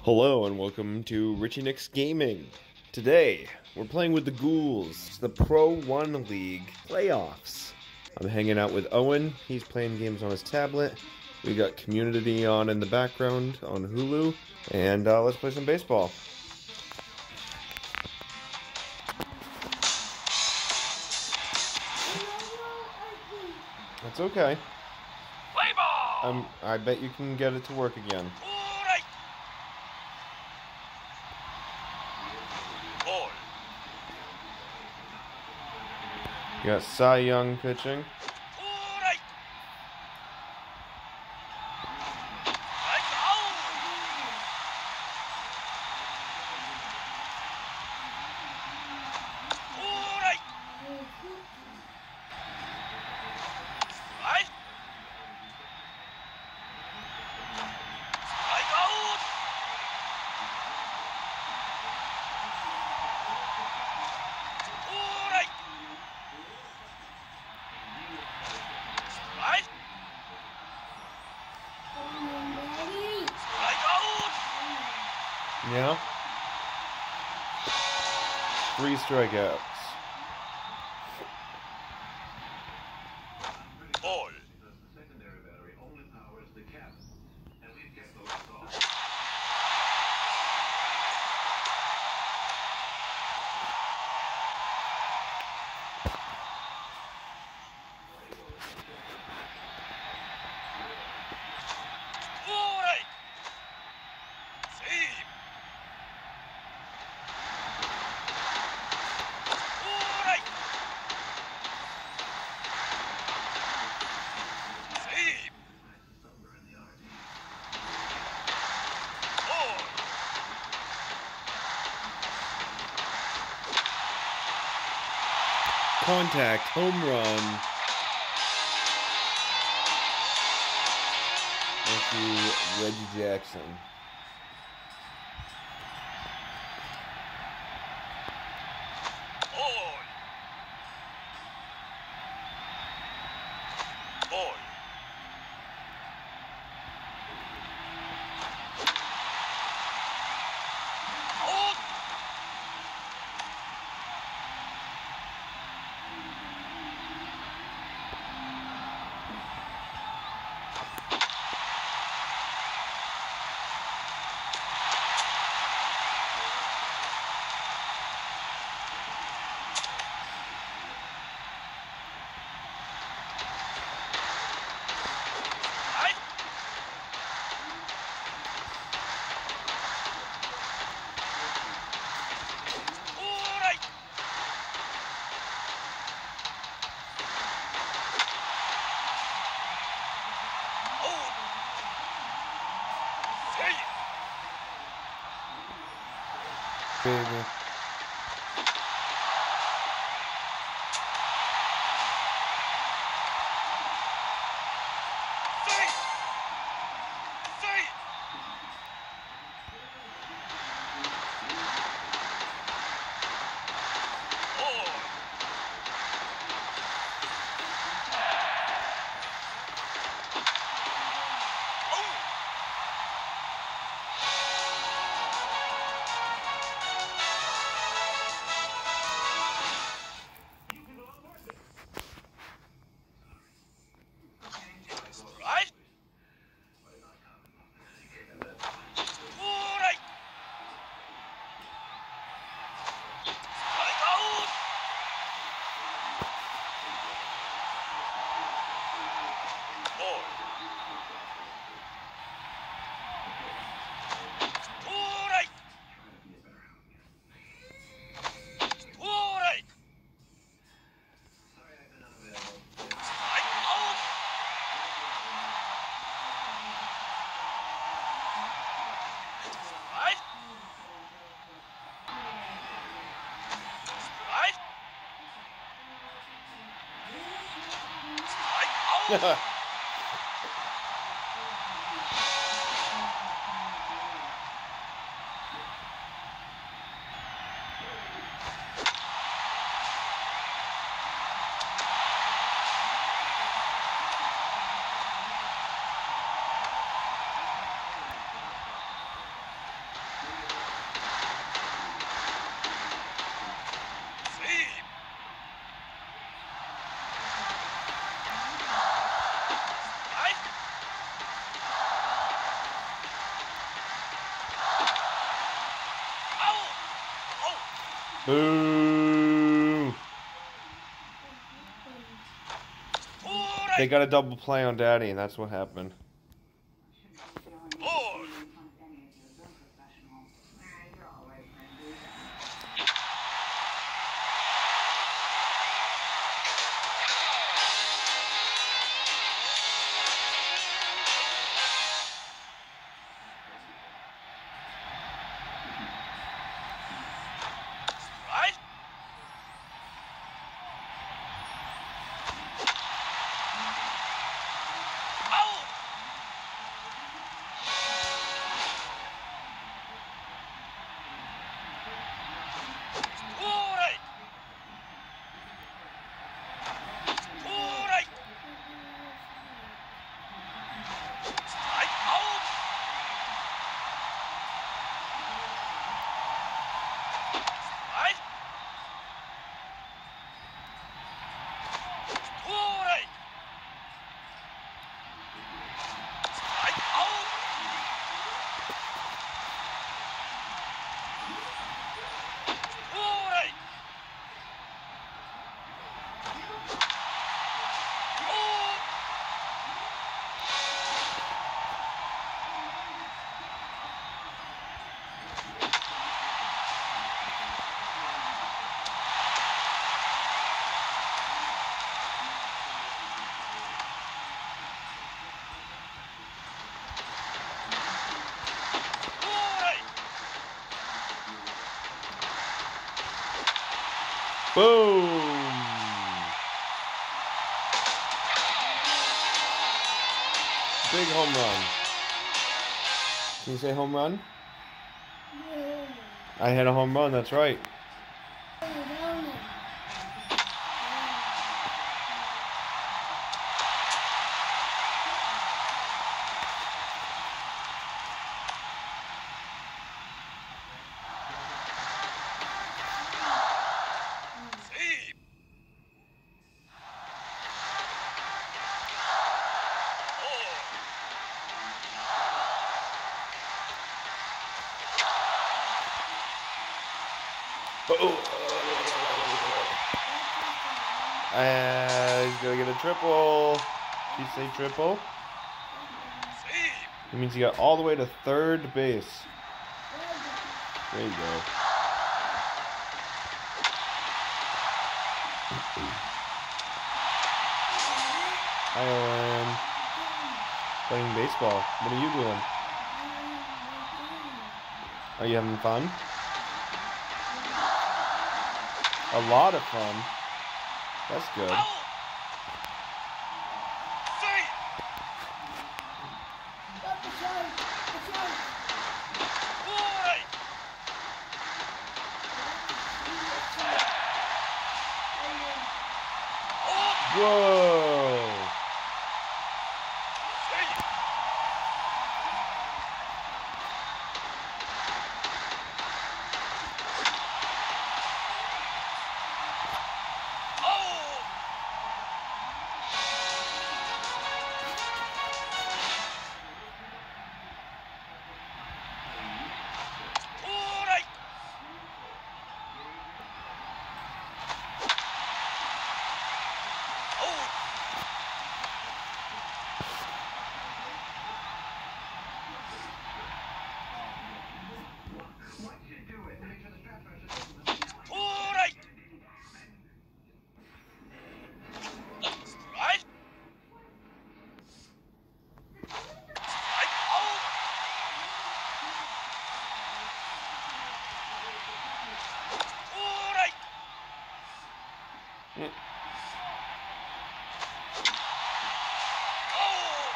Hello and welcome to RichieNicks Gaming. Today, we're playing with the Ghouls, the Pro 1 League playoffs. I'm hanging out with Owen, he's playing games on his tablet. We got Community on in the background on Hulu, and let's play some baseball. That's okay. Play ball! I bet you can get it to work again. Ball. You got Cy Young pitching. Right. Strike out. Right. Right. Strike out. Right. Right. Strike out. Yeah? 3 strikeouts. Ball. The secondary battery only powers the cabin, and we've kept those off. Right. Save. Right. Save. Somewhere in the RD. Ball. Contact, home run. Thank you, Reggie Jackson. Ball. Ball. Out. Right. Right. Out. Save. Baby. Save. Save. Ball. Out. Right. Right. Strike out. Ball. Right. Right. Sorry I've been unavailable. Strike out. Right. Right. Strike out. Boo! They got a double play on Daddy, and that's what happened. Ball. Right. Out. All right. All right. Strike out. Right. All right. Strike out. All right. Oh. All right. Boom! Big home run. Can you say home run? I hit a home run, that's right. Save. Ball. He's gonna get a triple. Did you say triple? Save. It means he got all the way to third base. There you go. Hi, Owen. Playing baseball. What are you doing? Are you having fun? A lot of fun. That's good. Out. Save. All right. Oh. Whoa! Save. Oh. All right. Oh. All right. Strike. Strike out. All right. Mm. Oh.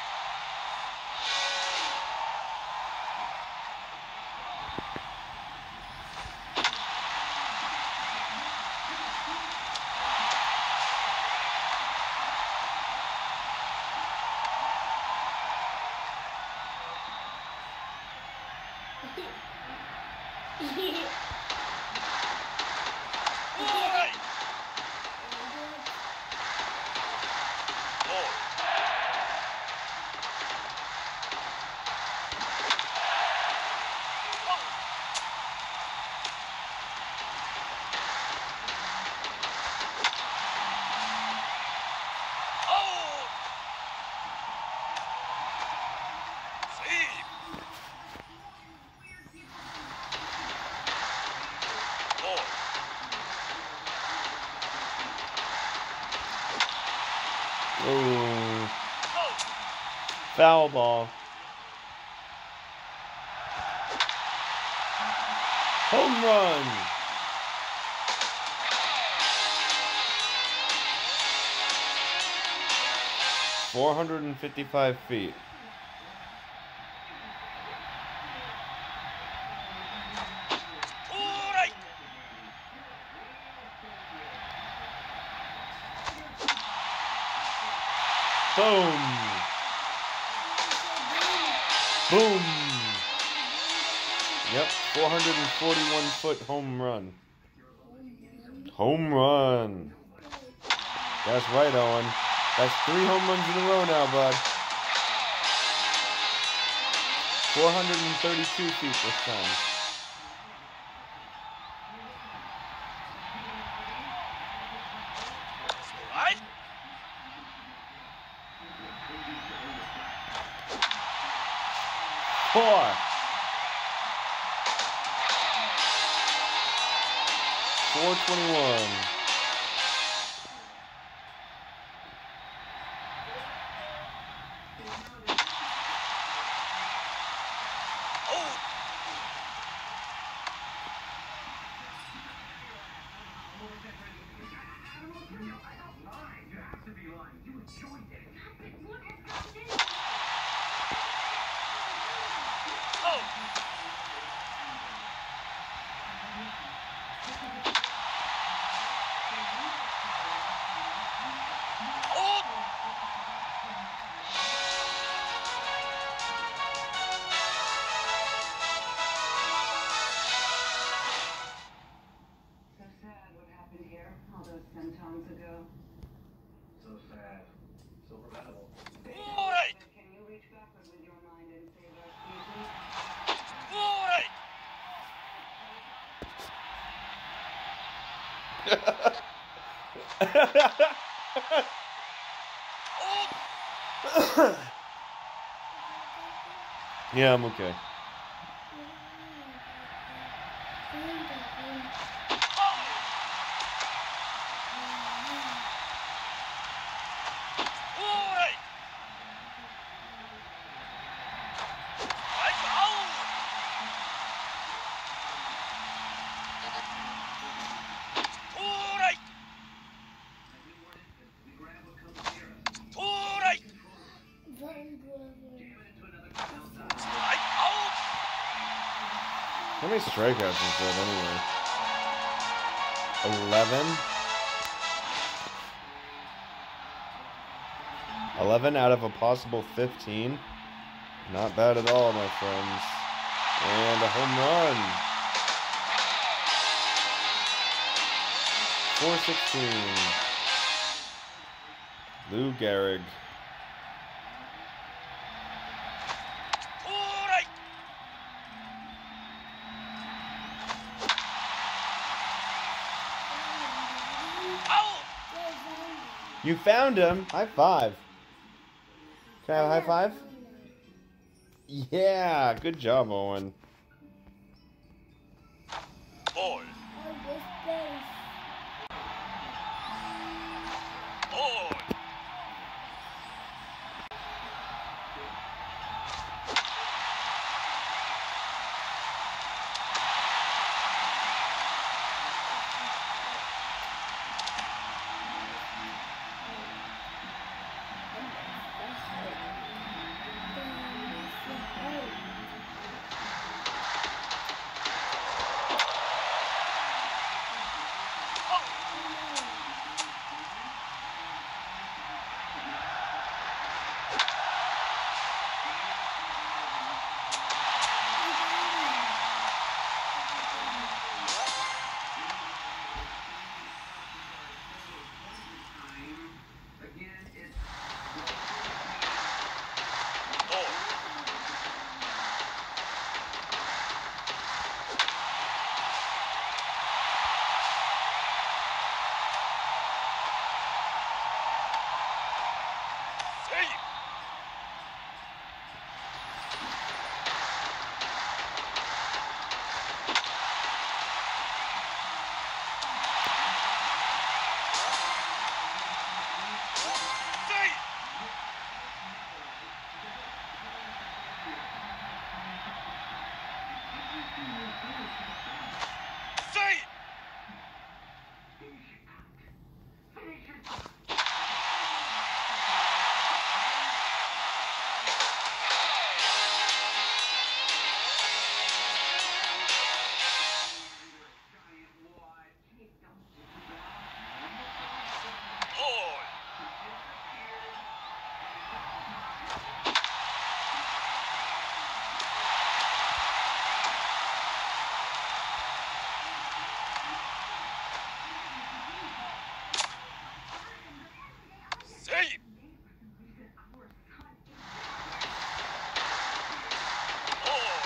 All right. Ball. Oh. Foul ball. Home run. 455 feet. Alright. Boom. Boom. Yep, 441-foot home run. Home run. That's right, Owen. That's 3 home runs in a row now, bud. 432 feet this time. Alright. Four. 421. Oh. Oh. Oh. So sad what happened here all those centons ago. So sad. So preventable. Alright. Can you reach backward with your mind and save our species? Alright. Oh. Yeah, I'm okay. Alright. I'm out. Alright. Alright. I'm out. How many strikeouts is that anyway? 11? 11 out of a possible 15? Not bad at all, my friends. And a home run. 416. Lou Gehrig. Alright. Out. You found him. High five. Can I have a high five? Yeah, good job, Owen. Ball. Ball. Save! Ball! Save! Ball!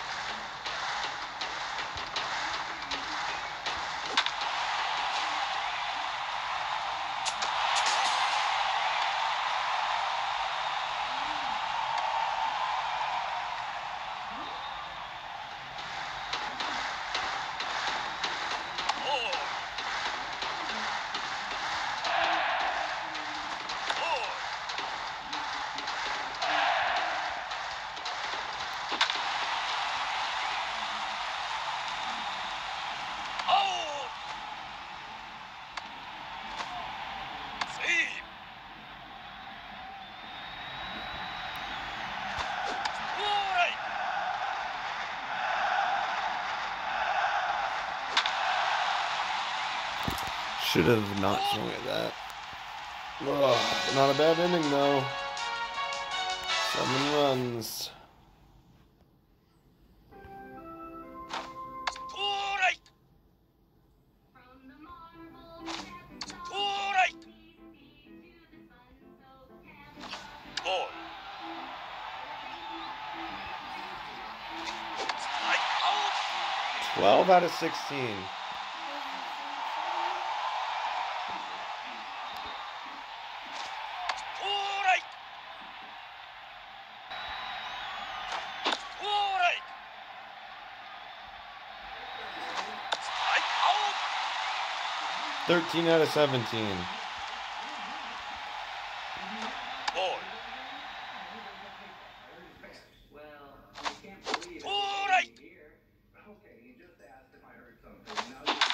'Should have not swung at that. Ugh, not a bad inning though. 7 runs. Ball! 12 out of 16. Strike 13 out of 17. Ball! Well, you can't believe it. Strike! Here. Okay, you just asked if I heard something. Now you...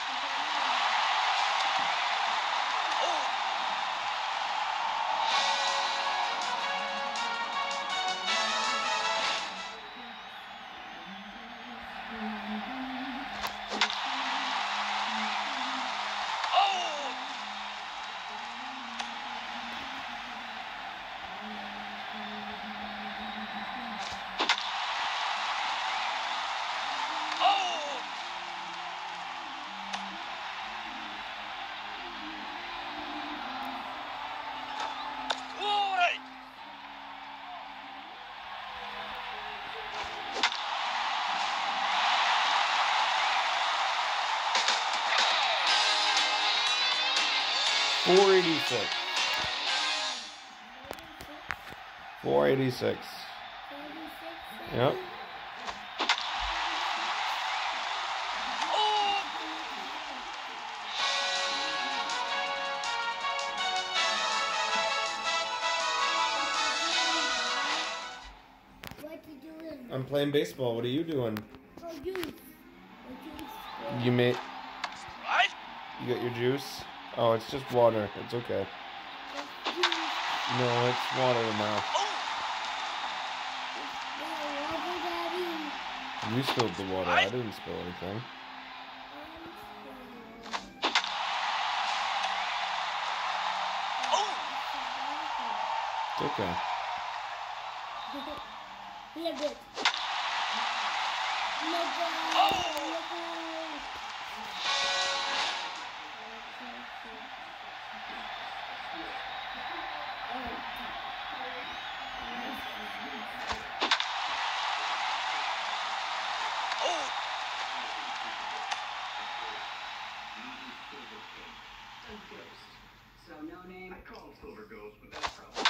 Strike! 486. 486. Yep. What you doing? I'm playing baseball. What are you doing? Oh, juice. You made. Strike! You got your juice? Oh, it's just water. It's okay. No, it's water now. You spilled the water. I didn't spill anything. It's okay. Look it. Look it. So no name. I call him Silver Ghost, but that's probably...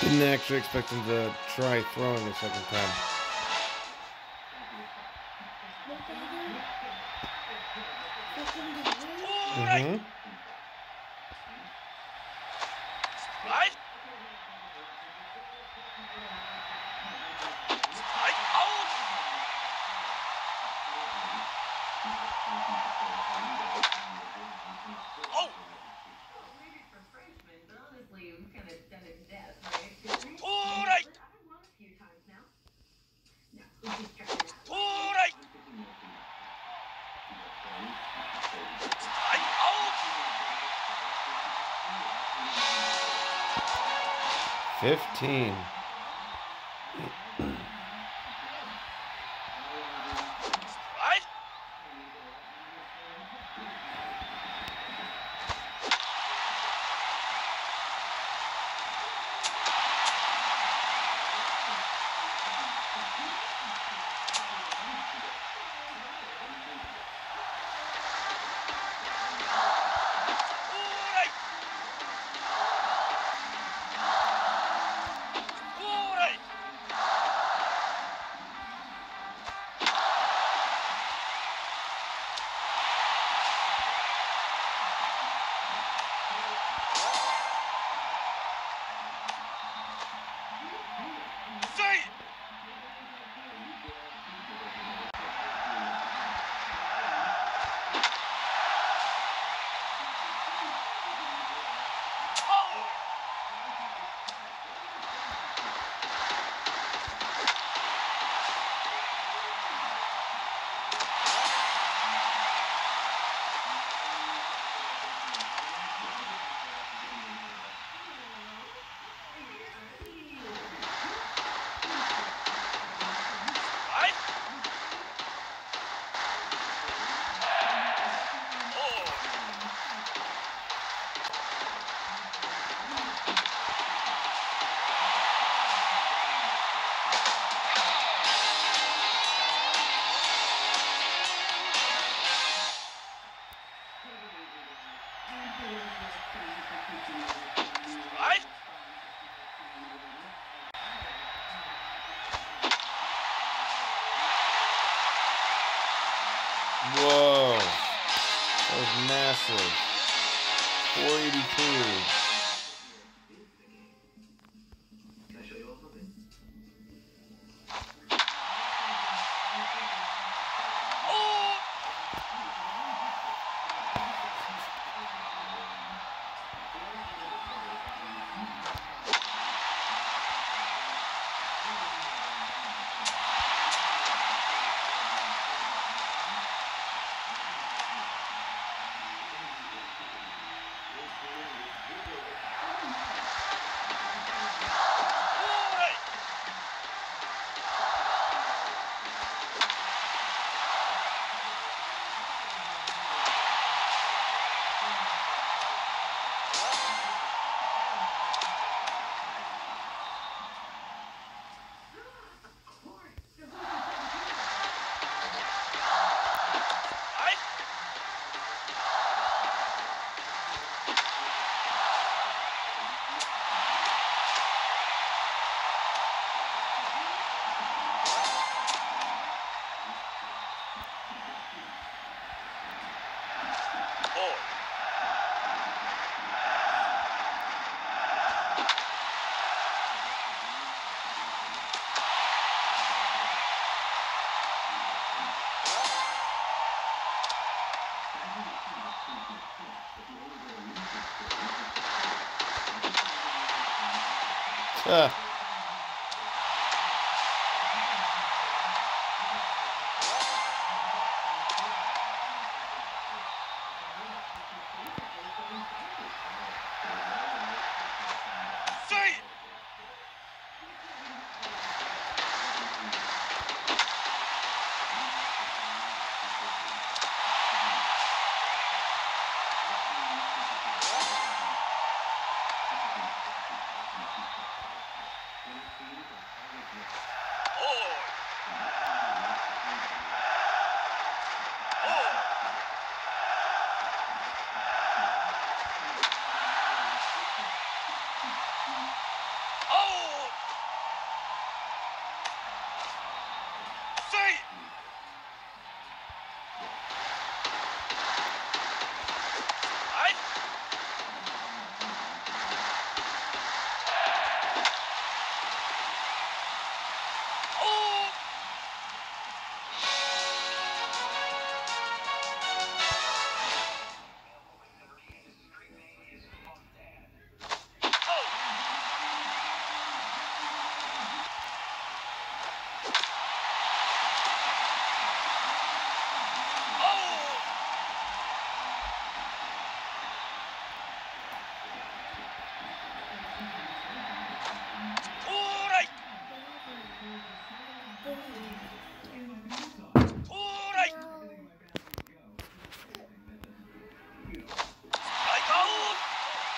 Didn't actually expect him to try throwing a second time. Mm-hmm. Strike. Strike out. Oh. Maybe for Frenchmen, but honestly, we've kind of done it to death, right? All right. I've won a few times now. No, let's just try it out. All right. Strike out. 15. Strike. All right. All right. Say. Oh. Strike. Oh. Strike. Whoa. That was massive. 482. Can I show you all something? Oh. All right. Strike. Ball. Ah. Say.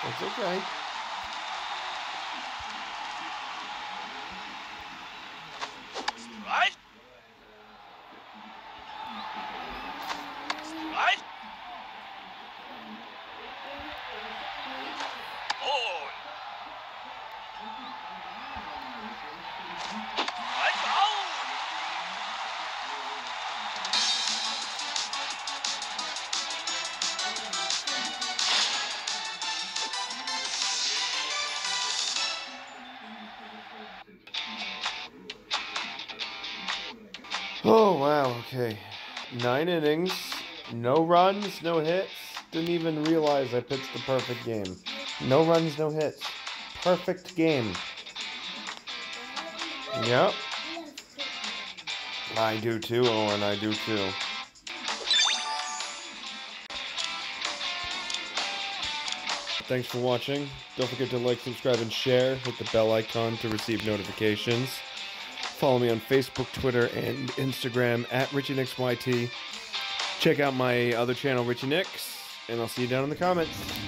It's okay. Strike. Strike. Ball. Strike out. Oh, wow, okay. 9 innings, no runs, no hits. Didn't even realize I pitched the perfect game. No runs, no hits. Perfect game. Yep. I do too, Owen, I do too. Thanks for watching. Don't forget to like, subscribe, and share. Hit the bell icon to receive notifications. Follow me on Facebook, Twitter, and Instagram at RichieNicks YT. Check out my other channel, RichieNicks, and I'll see you down in the comments.